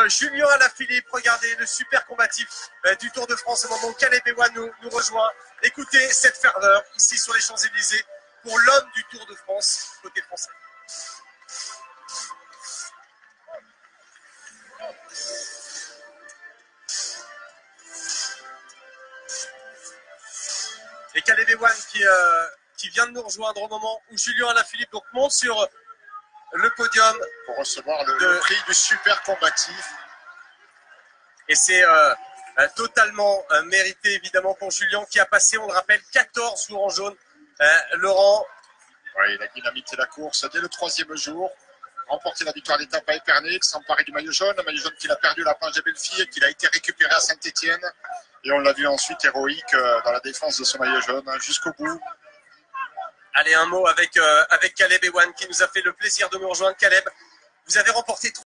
Julien Alaphilippe, regardez le super combatif du Tour de France au moment où Caleb Ewan nous rejoint. Écoutez cette ferveur ici sur les Champs-Élysées pour l'homme du Tour de France côté français. Et Caleb Ewan qui vient de nous rejoindre au moment où Julien Alaphilippe donc monte sur le podium pour recevoir le prix du super combatif. Et c'est totalement mérité évidemment pour Julien qui a passé, on le rappelle, 14 jours en jaune. Laurent. Oui, il a dynamité la course dès le 3e jour, remporté la victoire d'étape à Épernay, s'emparer du maillot jaune qu'il a perdu à la planche des Bellefilles et qu'il a été récupéré à Saint-Étienne. Et on l'a vu ensuite héroïque dans la défense de son maillot jaune jusqu'au bout. Allez, un mot avec Caleb Ewan qui nous a fait le plaisir de nous rejoindre. Caleb, vous avez remporté